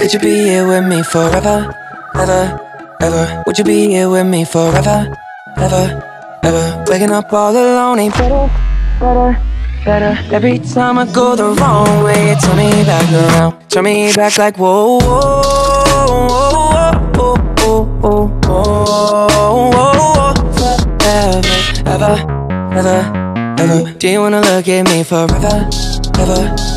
Could you be here with me forever, ever, ever? Would you be here with me forever, ever, ever? Waking up all alone ain't better, better, better. Every time I go the wrong way, you turn me back around. Turn me back like whoa, whoa, whoa, whoa, whoa, whoa, whoa. Forever, ever, ever, ever. Do you wanna look at me forever, ever?